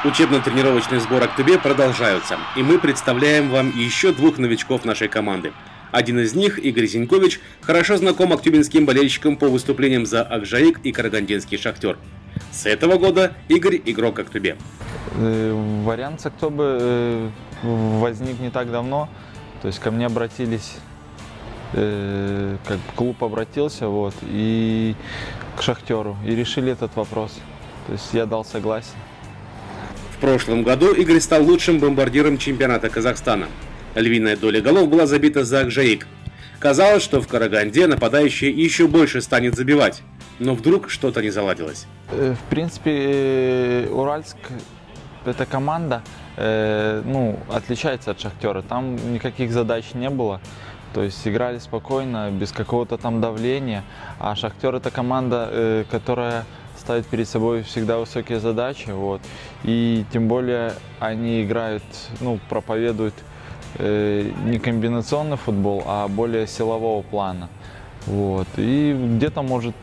Учебно-тренировочный сбор «Актубе» продолжаются, и мы представляем вам еще двух новичков нашей команды. Один из них, Игорь Зинькович, хорошо знаком актюбинским болельщикам по выступлениям за Акжаик и Карагандинский Шахтер. С этого года Игорь – игрок «Актубе». Вариант с «Актубе» возник не так давно, то есть ко мне обратились, как клуб обратился, и к Шахтеру, и решили этот вопрос, то есть я дал согласие. В прошлом году Игорь стал лучшим бомбардиром чемпионата Казахстана. Львиная доля голов была забита за Акжаик. Казалось, что в Караганде нападающий еще больше станет забивать, но вдруг что-то не заладилось. В принципе, Уральск – это команда, отличается от Шахтера. Там никаких задач не было. То есть играли спокойно, без какого-то там давления. А Шахтер – это команда, которая ставит перед собой всегда высокие задачи. И тем более они играют, проповедуют не комбинационный футбол, а более силового плана. И где-то может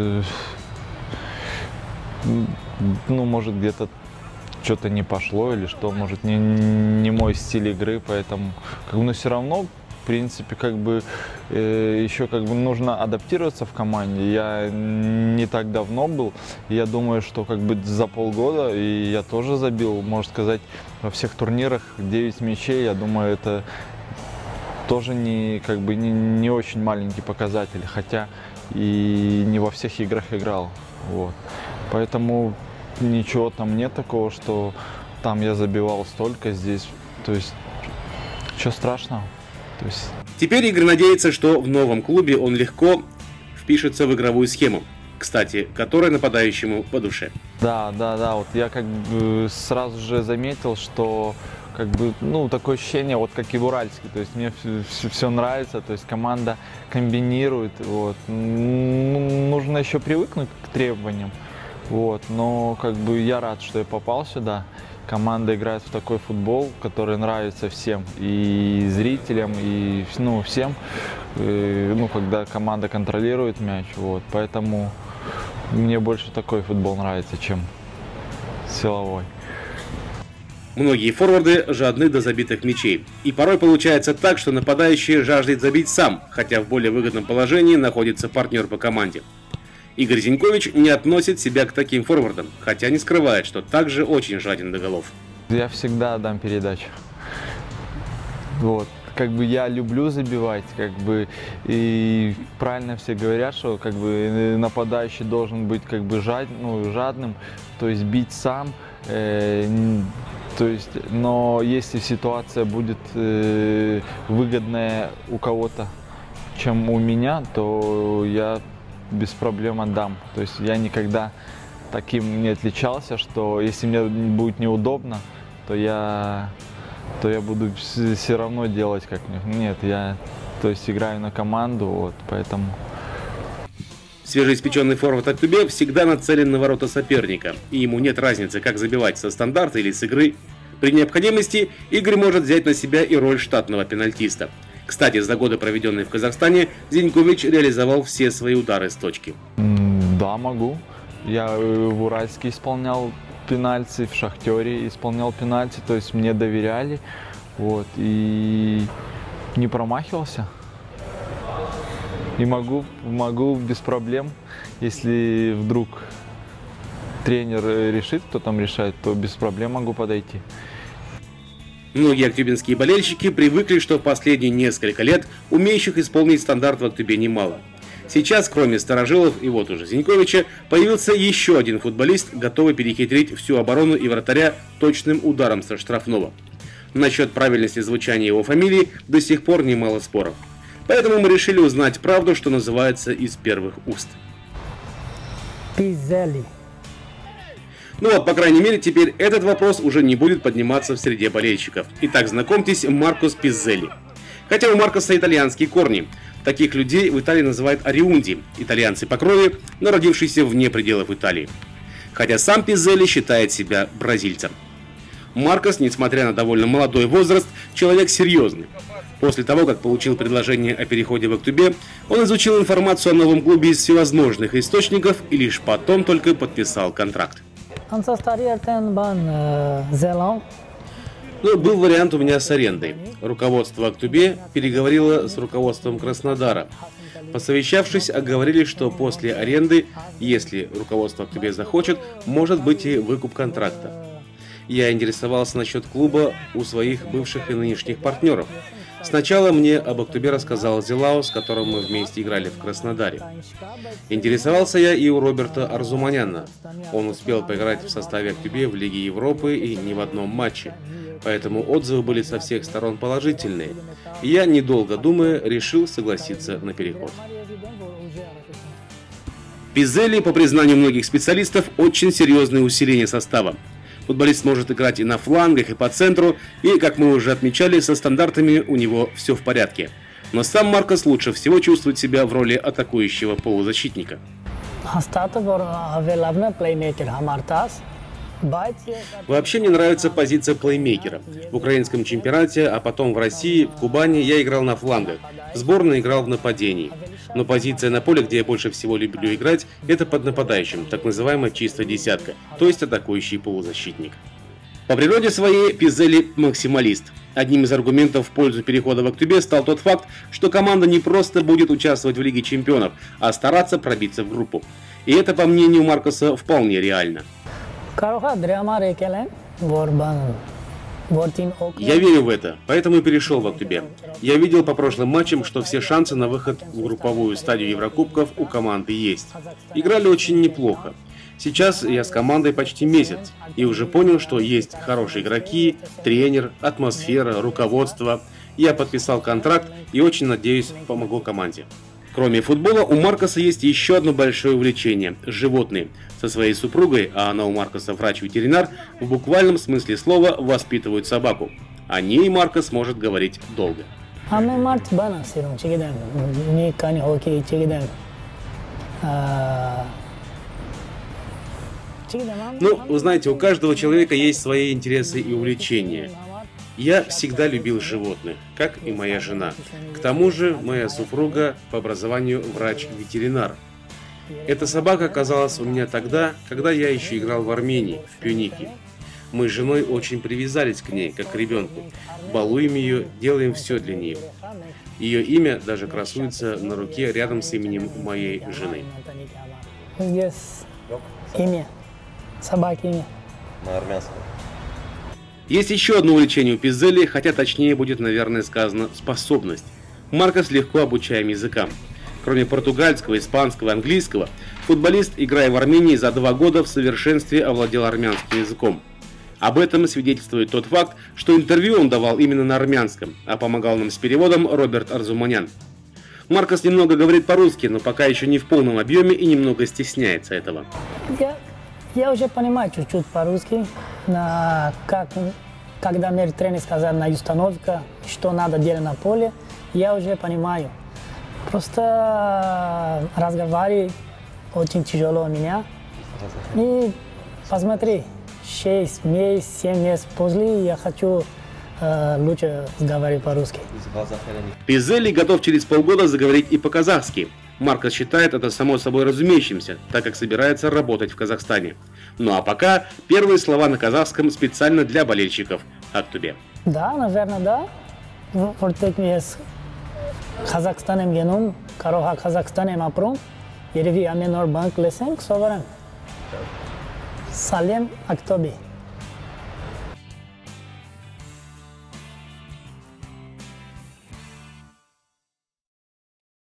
где-то что-то не пошло или что, может не мой стиль игры, поэтому но все равно в принципе еще нужно адаптироваться в команде. Я не так давно был, я думаю, что за полгода и я тоже забил, можно сказать, во всех турнирах 9 мячей. Я думаю, это тоже не очень маленький показатель, хотя и не во всех играх играл. Поэтому ничего там нет такого, что там я забивал столько, здесь, то есть ничего страшного. Теперь Игорь надеется, что в новом клубе он легко впишется в игровую схему, кстати, которая нападающему по душе. Да, я сразу же заметил, что такое ощущение, как и в Уральске, то есть мне все нравится, то есть команда комбинирует, нужно еще привыкнуть к требованиям, но я рад, что я попал сюда. Команда играет в такой футбол, который нравится всем, и зрителям, и всем, когда команда контролирует мяч, поэтому мне больше такой футбол нравится, чем силовой. Многие форварды жадны до забитых мячей, и порой получается так, что нападающий жаждет забить сам, хотя в более выгодном положении находится партнер по команде. Игорь Зинькович не относит себя к таким форвардам, хотя не скрывает, что также очень жаден до голов. Я всегда дам передачу. Я люблю забивать, и правильно все говорят, что нападающий должен быть жадным, то есть бить сам. Но если ситуация будет выгодная у кого-то, чем у меня, то я без проблем отдам. То есть я никогда таким не отличался, что если мне будет неудобно, то я буду все равно делать как мне. Нет, я играю на команду, поэтому. Свежеиспеченный форвард «Актубе» всегда нацелен на ворота соперника, и ему нет разницы, как забивать со стандарта или с игры. При необходимости Игорь может взять на себя и роль штатного пенальтиста. Кстати, за годы, проведенные в Казахстане, Зинькович реализовал все свои удары с точки. Да, могу. Я в Уральске исполнял пенальти, в Шахтере исполнял пенальти, то есть мне доверяли, и не промахивался. И могу без проблем, если вдруг тренер решит, кто там решает, то без проблем могу подойти. Многие актюбинские болельщики привыкли, что в последние несколько лет умеющих исполнить стандарт в «Актубе» немало. Сейчас, кроме старожилов и уже Зиньковича, появился еще один футболист, готовый перехитрить всю оборону и вратаря точным ударом со штрафного. Насчет правильности звучания его фамилии до сих пор немало споров. Поэтому мы решили узнать правду, что называется, из первых уст. Пиззели. По крайней мере, теперь этот вопрос уже не будет подниматься в среде болельщиков. Итак, знакомьтесь, Маркус Пиззели. Хотя у Маркуса итальянские корни. Таких людей в Италии называют ориунди, итальянцы по крови, но родившиеся вне пределов Италии. Хотя сам Пиззели считает себя бразильцем. Маркос, несмотря на довольно молодой возраст, человек серьезный. После того, как получил предложение о переходе в «Актубе», он изучил информацию о новом клубе из всевозможных источников и лишь потом только подписал контракт. Ну, был вариант у меня с арендой. Руководство Актубе переговорило с руководством Краснодара. Посовещавшись, оговорились, что после аренды, если руководство Актубе захочет, может быть и выкуп контракта. Я интересовался насчет клуба у своих бывших и нынешних партнеров. Сначала мне об Актубе рассказал Зелао, с которым мы вместе играли в Краснодаре. Интересовался я и у Роберта Арзуманяна. Он успел поиграть в составе Актубе в Лиге Европы и ни в одном матче. Поэтому отзывы были со всех сторон положительные. И я, недолго думая, решил согласиться на переход. Пиззелли, по признанию многих специалистов, очень серьезное усиление состава. Футболист может играть и на флангах, и по центру, и, как мы уже отмечали, со стандартами у него все в порядке. Но сам Маркос лучше всего чувствует себя в роли атакующего полузащитника. Вообще мне нравится позиция плеймейкера. В украинском чемпионате, а потом в России, в Кубани я играл на флангах. В сборной играл в нападении. Но позиция на поле, где я больше всего люблю играть, это под нападающим, так называемая чистая десятка, то есть атакующий полузащитник. По природе своей Пиззелли максималист. Одним из аргументов в пользу перехода в Актубе стал тот факт, что команда не просто будет участвовать в Лиге чемпионов, а стараться пробиться в группу. И это, по мнению Маркоса, вполне реально. Я верю в это, поэтому и перешел в Актубе. Я видел по прошлым матчам, что все шансы на выход в групповую стадию Еврокубков у команды есть. Играли очень неплохо. Сейчас я с командой почти месяц и уже понял, что есть хорошие игроки, тренер, атмосфера, руководство. Я подписал контракт и очень надеюсь, помогу команде. Кроме футбола, у Маркоса есть еще одно большое увлечение – животные. Со своей супругой, а она у Маркоса врач-ветеринар, в буквальном смысле слова воспитывают собаку. О ней Маркос может говорить долго. Ну, вы знаете, у каждого человека есть свои интересы и увлечения. Я всегда любил животных, как и моя жена. К тому же, моя супруга по образованию врач-ветеринар. Эта собака оказалась у меня тогда, когда я еще играл в Армении, в Пюнике. Мы с женой очень привязались к ней, как к ребенку. Балуем ее, делаем все для нее. Ее имя даже красуется на руке рядом с именем моей жены. Имя. Собаки имя. На армянском. Есть еще одно увлечение у Пиззелли, хотя точнее будет, наверное, сказано способность. Маркос легко обучаем языкам. Кроме португальского, испанского и английского, футболист, играя в Армении, за 2 года в совершенстве овладел армянским языком. Об этом свидетельствует тот факт, что интервью он давал именно на армянском, а помогал нам с переводом Роберт Арзуманян. Маркос немного говорит по-русски, но пока еще не в полном объеме и немного стесняется этого. Я уже понимаю чуть-чуть по-русски, когда мне тренер сказал на установке, что надо делать на поле, я уже понимаю. Просто разговаривать очень тяжело у меня. И посмотри, 6 месяцев, 7 месяцев после я хочу лучше говорить по-русски. Пиззелли готов через полгода заговорить и по-казахски. Маркос считает это само собой разумеющимся, так как собирается работать в Казахстане. Ну а пока первые слова на казахском специально для болельщиков Актубе. Да, наверное, да. Казахстанем геном, Кароха Казахстанем апром, Ереви Аменор Банк Лесенг, Соварем. Салем Актубе.